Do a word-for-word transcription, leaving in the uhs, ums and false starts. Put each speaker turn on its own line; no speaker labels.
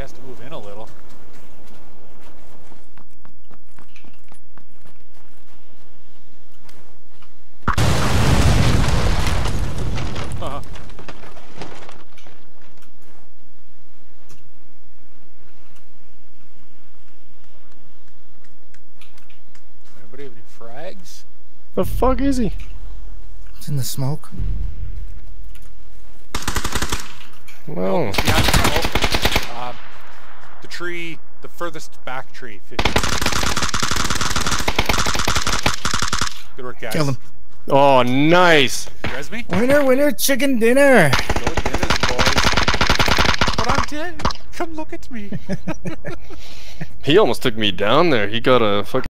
has to move in a little. Uh-huh. Anybody have any frags?
The fuck is he?
It's in the smoke.
Well,
Oh, behind the smoke. Um, the tree, the furthest back tree. fifty. Good work, guys.
Kill him.
oh, nice.
Res me?
Winner, winner, chicken dinner.
Go dinners, boys. But I'm dead. Come look at me.
He almost took me down there. He got a fucking.